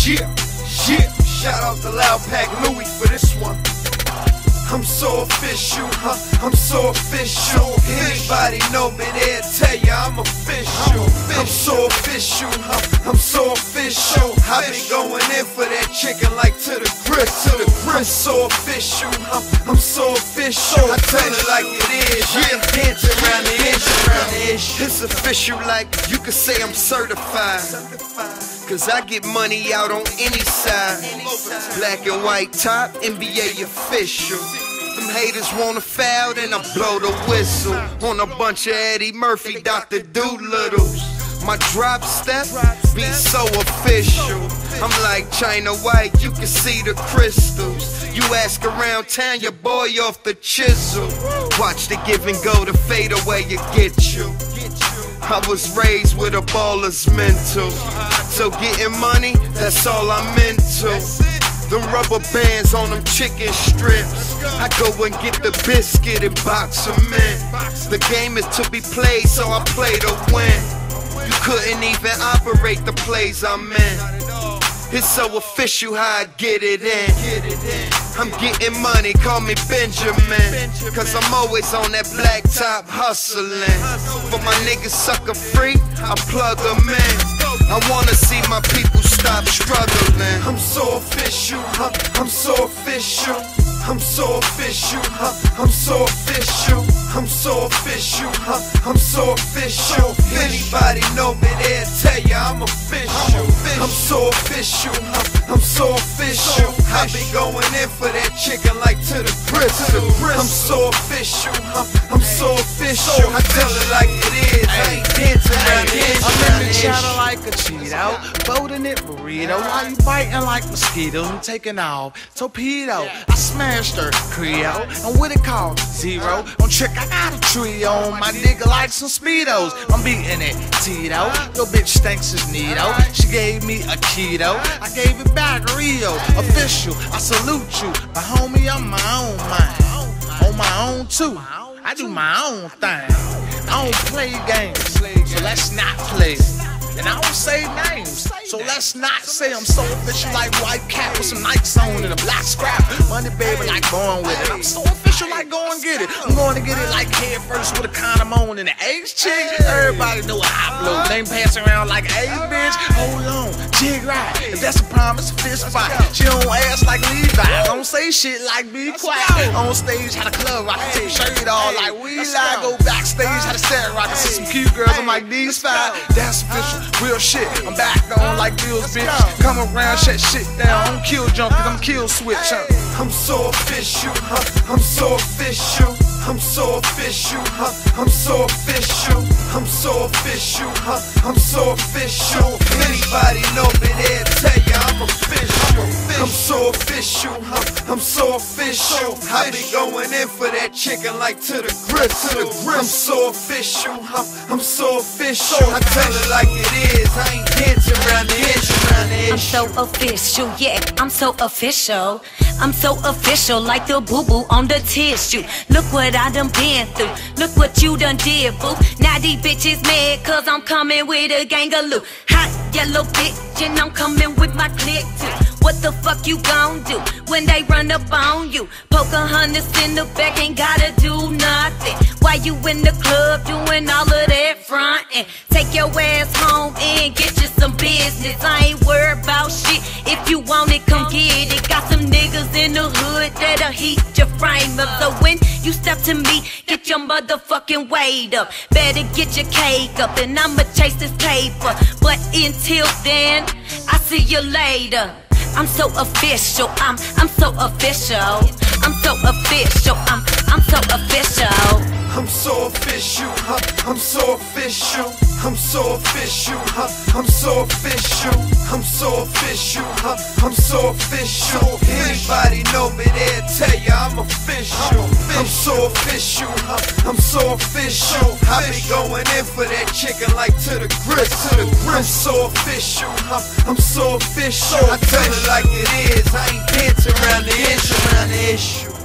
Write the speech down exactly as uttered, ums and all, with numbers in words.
Yeah, yeah. Shout out to Loud Pack Louie for this one. I'm so official, huh? I'm so official. Anybody know me, they'll tell ya I'm official. I'm so official, huh? I'm so official. I been going in for that chicken like to the grip, to the grip. I'm so official, huh? I'm so official. I tell it like it is. I ain't dancing around the edge, around the edge. It's official, like you could say I'm certified. Cause I get money out on any side. Black and white top, N B A official. Them haters wanna foul, then I blow the whistle. On a bunch of Eddie Murphy, Doctor Doolittles. My drop step be so official. I'm like China White, you can see the crystals. You ask around town, your boy off the chisel. Watch the give and go, the fade away you get you. I was raised with a baller's mental. So getting money, that's all I'm into. Them rubber bands on them chicken strips. I go and get the biscuit and box them in. The game is to be played, so I play to win. You couldn't even operate the plays I'm in. It's so official how I get it in. I'm getting money, call me Benjamin. Cause I'm always on that black top hustling. For my niggas sucker free, I plug them in. I wanna see my people stop struggling. I'm so official, huh? I'm so official. I'm so official, huh? I'm so official. I'm so official, huh? I'm so official. Anybody know me, they'll tell ya I'm official. I'm so official, huh? I'm so official. I be going in for that chicken like to the grits. I'm so official, huh? I'm so official. I tell it like it is. I ain't dancing around the edge. I'm in the channel like a Cheeto, folding it burrito. Why you biting like mosquitoes? I'm taking off torpedo. I smashed her Creole, and what it called zero. On trick, I got a trio on my nigga like some speedos. I'm beating it Tito. Your bitch stinks as Nito. She gave me a keto, I gave it back Rio. Official, I salute you, but homie, I'm my own man. On my own too. I do my own thing. I don't play games, so let's not play. And I don't say names, so let's not say I'm so official like White Cat with some Nikes on and a black scrap. Money baby like going with it. I'm so official like go and get it. I'm going to get it like head first with a condom on and an A's chick. Everybody know I blow. They ain't passing around like a bitch. Hold on, jig right. If that's a promise, fist fight. She don't ass like Levi. Don't say shit like be quiet. On stage, how the club rock, take shirt all like we lie. Go backstage, how the set rock. See some cute girls, I'm like these five. That's official. Real shit, I'm back on like Bill's bitch. Come around, shut shit down. I'm kill jump, cause I'm kill switch. Huh? I'm so official, huh? I'm so official. I'm so official, huh? I'm so official. I'm so official, huh? I'm so official. Anybody know me, they'll tell ya I'm official. I'm so official, huh? I'm so official. I be going in for that chicken like to the grip, to the grip. I'm so official, huh? I'm so official. I tell it like it is. I ain't dancing around the edge, around the edge. I'm so official, yeah, I'm so official. I'm so official, like the boo-boo on the tissue. Look what I done been through, look what you done did, boo. Now these bitches mad cause I'm coming with a gang of loot. Hot yellow bitch and I'm coming with my click too. What the fuck you gon' do when they run up on you? Pocahontas in the back ain't gotta do nothing. Why you in the club doing all of that frontin'? Take your ass home and get you some business. I ain't worried about shit. If you want it, come get it. Got some niggas in the hood that'll heat your frame up. So when you step to me, get your motherfucking weight up. Better get your cake up and I'ma chase this paper. But until then, I see you later. I'm so official, I'm, I'm so official. I'm so official, I'm, I'm so official. I'm so official, huh? I'm so official. I'm so official, huh? I'm so official. I'm so official, huh? I'm so official. Anybody know me, they'll tell ya I'm official. I'm so official, huh? I'm so official. I be going in for that chicken like to the grits, to the grits. I'm so official, huh? I'm so official. I tell it like it is. I ain't dancing around the issue, around the issue.